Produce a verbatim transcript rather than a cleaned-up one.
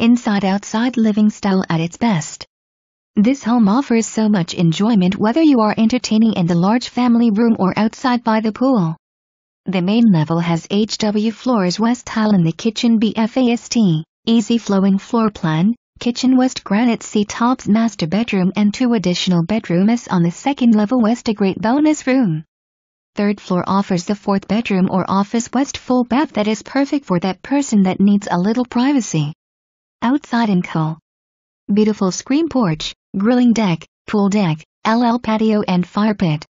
inside-outside living style at its best. This home offers so much enjoyment whether you are entertaining in the large family room or outside by the pool. The main level has H W floors, west tile in the kitchen, B fast, easy flowing floor plan, kitchen west granite C-tops, master bedroom and two additional bedrooms on the second level west, a great bonus room. Third floor offers the fourth bedroom or office west full bath that is perfect for that person that needs a little privacy. Outside incl. Beautiful screen porch, grilling deck, pool deck, L L patio and fire pit.